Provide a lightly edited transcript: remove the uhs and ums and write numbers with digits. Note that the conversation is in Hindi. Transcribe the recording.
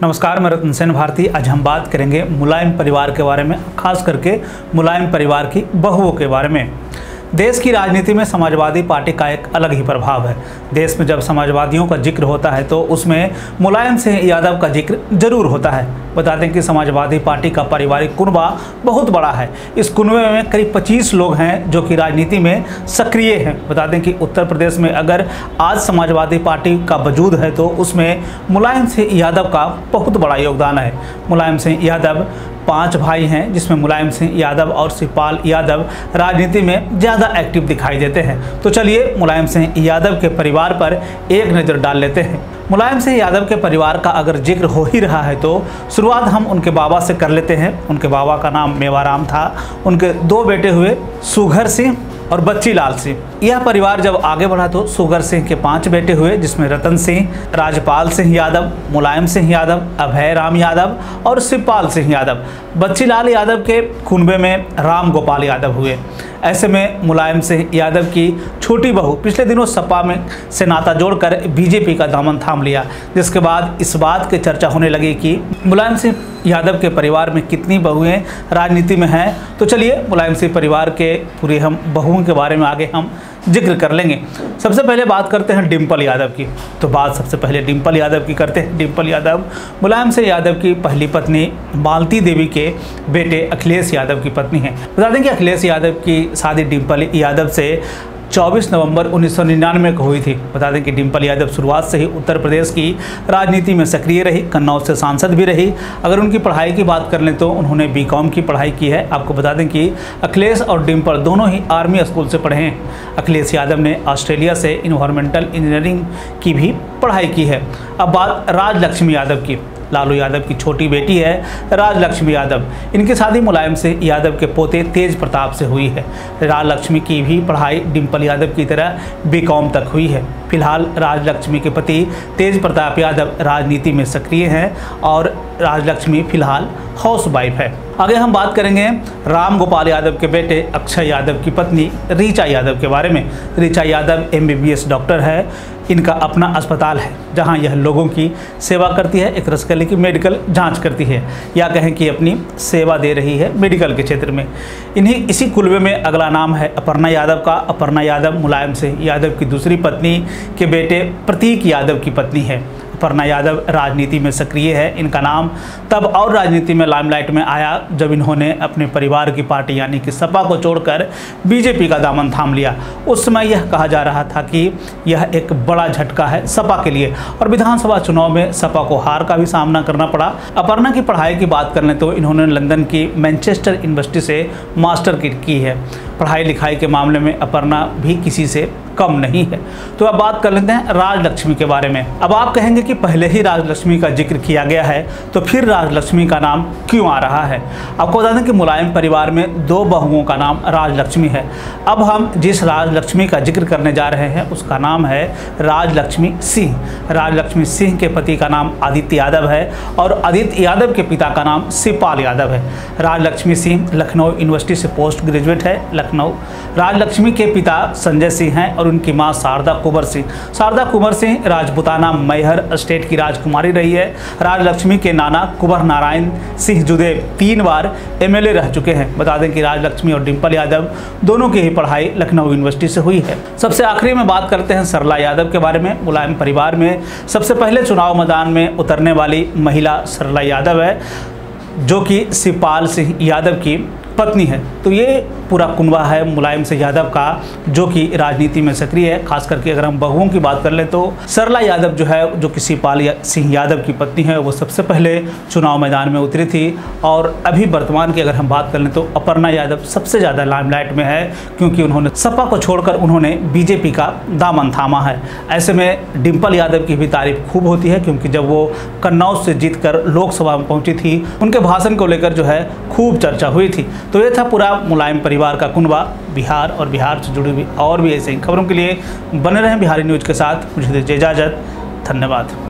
नमस्कार, मैं रतन सेन भारती। आज हम बात करेंगे मुलायम परिवार के बारे में, खास करके मुलायम परिवार की बहुओं के बारे में। देश की राजनीति में समाजवादी पार्टी का एक अलग ही प्रभाव है। देश में जब समाजवादियों का जिक्र होता है तो उसमें मुलायम सिंह यादव का जिक्र जरूर होता है। बता दें कि समाजवादी पार्टी का पारिवारिक कुनबा बहुत बड़ा है। इस कुनबे में करीब 25 लोग हैं जो कि राजनीति में सक्रिय हैं। बता दें कि उत्तर प्रदेश में अगर आज समाजवादी पार्टी का वजूद है तो उसमें मुलायम सिंह यादव का बहुत बड़ा योगदान है। मुलायम सिंह यादव 5 भाई हैं, जिसमें मुलायम सिंह यादव और शिवपाल यादव राजनीति में ज़्यादा एक्टिव दिखाई देते हैं। तो चलिए मुलायम सिंह यादव के परिवार पर एक नज़र डाल लेते हैं। मुलायम सिंह यादव के परिवार का अगर जिक्र हो ही रहा है तो शुरुआत हम उनके बाबा से कर लेते हैं। उनके बाबा का नाम मेवाराम था। उनके 2 बेटे हुए, सुघर सिंह और बच्ची लाल सिंह। यह परिवार जब आगे बढ़ा तो सुघर सिंह के 5 बेटे हुए, जिसमें रतन सिंह, राजपाल सिंह यादव, मुलायम सिंह यादव, अभय राम यादव और शिवपाल सिंह यादव। बच्ची लाल यादव के कुनबे में राम गोपाल यादव हुए। ऐसे में मुलायम सिंह यादव की छोटी बहू पिछले दिनों सपा में से नाता जोड़कर बीजेपी का दामन थाम लिया, जिसके बाद इस बात की चर्चा होने लगी कि मुलायम सिंह यादव के परिवार में कितनी बहुएं राजनीति में हैं। तो चलिए मुलायम सिंह परिवार के पूरे हम बहुओं के बारे में आगे हम जिक्र कर लेंगे। सबसे पहले बात करते हैं डिम्पल यादव की। तो बात सबसे पहले डिम्पल यादव की करते हैं। डिम्पल यादव मुलायम सिंह यादव की पहली पत्नी मालती देवी के बेटे अखिलेश यादव की पत्नी है। बता दें कि अखिलेश यादव की शादी डिम्पल यादव से 24 नवंबर 1999 को हुई थी। बता दें कि डिम्पल यादव शुरुआत से ही उत्तर प्रदेश की राजनीति में सक्रिय रही, कन्नौज से सांसद भी रही। अगर उनकी पढ़ाई की बात कर लें तो उन्होंने बीकॉम की पढ़ाई की है। आपको बता दें कि अखिलेश और डिम्पल दोनों ही आर्मी स्कूल से पढ़े हैं। अखिलेश यादव ने ऑस्ट्रेलिया से इन्वायरमेंटल इंजीनियरिंग की भी पढ़ाई की है। अब बात राजलक्ष्मी यादव की। लालू यादव की छोटी बेटी है राजलक्ष्मी यादव। इनकी शादी मुलायम सिंह यादव के पोते तेज प्रताप से हुई है। राजलक्ष्मी की भी पढ़ाई डिम्पल यादव की तरह बीकॉम तक हुई है। फिलहाल राजलक्ष्मी के पति तेज प्रताप यादव राजनीति में सक्रिय हैं और राजलक्ष्मी फिलहाल हाउसवाइफ है। आगे हम बात करेंगे राम गोपाल यादव के बेटे अक्षय यादव की पत्नी ऋचा यादव के बारे में। ऋचा यादव MBBS डॉक्टर है। इनका अपना अस्पताल है जहां यह लोगों की सेवा करती है, एक रसकली की मेडिकल जांच करती है, या कहें कि अपनी सेवा दे रही है मेडिकल के क्षेत्र में। इसी कुनबे में अगला नाम है अपर्णा यादव का। अपर्णा यादव मुलायम सिंह यादव की दूसरी पत्नी के बेटे प्रतीक यादव की पत्नी है। अपर्णा यादव राजनीति में सक्रिय है। इनका नाम तब और राजनीति में लाइमलाइट में आया जब इन्होंने अपने परिवार की पार्टी यानी कि सपा को छोड़कर बीजेपी का दामन थाम लिया। उस समय यह कहा जा रहा था कि यह एक बड़ा झटका है सपा के लिए और विधानसभा चुनाव में सपा को हार का भी सामना करना पड़ा। अपर्णा की पढ़ाई की बात करें तो इन्होंने लंदन की मैनचेस्टर यूनिवर्सिटी से मास्टर की है। पढ़ाई लिखाई के मामले में अपर्णा भी किसी से कम नहीं है। तो अब बात कर लेते हैं राजलक्ष्मी के बारे में। अब आप कहेंगे कि पहले ही राजलक्ष्मी का जिक्र किया गया है तो फिर राजलक्ष्मी का नाम क्यों आ रहा है। आपको बता दें कि मुलायम परिवार में 2 बहुओं का नाम राजलक्ष्मी है। अब हम जिस राजलक्ष्मी का जिक्र करने जा रहे हैं उसका नाम है राजलक्ष्मी सिंह। राजलक्ष्मी सिंह के पति का नाम आदित्य यादव है और आदित्य यादव के पिता का नाम शिवपाल यादव है। राजलक्ष्मी सिंह लखनऊ यूनिवर्सिटी से पोस्ट ग्रेजुएट है, लखनऊ। राजलक्ष्मी के पिता संजय सिंह हैं और उनकी मां शारदा कुंवर सिंह। शारदा कुंवर सिंह राजपूताना मैहर स्टेट की राजकुमारी रही है। राजलक्ष्मी के नाना कुंवर नारायण सिंह जुदेव 3 बार MLA रह चुके हैं। बता दें कि राजलक्ष्मी और डिम्पल यादव दोनों की ही पढ़ाई लखनऊ यूनिवर्सिटी से हुई है। सबसे आखिरी में बात करते हैं सरला यादव के बारे में। मुलायम परिवार में सबसे पहले चुनाव मैदान में उतरने वाली महिला सरला यादव है, जो कि शिवपाल सिंह यादव की पत्नी है। तो ये पूरा कुनबा है मुलायम सिंह यादव का जो कि राजनीति में सक्रिय है। खास करके अगर हम बहुओं की बात कर लें तो सरला यादव जो है, जो कि शिवपाल सिंह यादव की पत्नी है, वो सबसे पहले चुनाव मैदान में उतरी थी। और अभी वर्तमान की अगर हम बात कर लें तो अपर्णा यादव सबसे ज़्यादा लाइमलाइट में है, क्योंकि उन्होंने सपा को छोड़कर उन्होंने बीजेपी का दामन थामा है। ऐसे में डिम्पल यादव की भी तारीफ खूब होती है, क्योंकि जब वो कन्नौज से जीतकर लोकसभा में पहुंची थी उनके भाषण को लेकर जो है खूब चर्चा हुई थी। तो ये था पूरा मुलायम परिवार का कुनबा बिहार और बिहार से जुड़ी हुई और भी ऐसे ही खबरों के लिए बने रहें बिहारी न्यूज़ के साथ। मुझे दीजिए इजाज़त। धन्यवाद।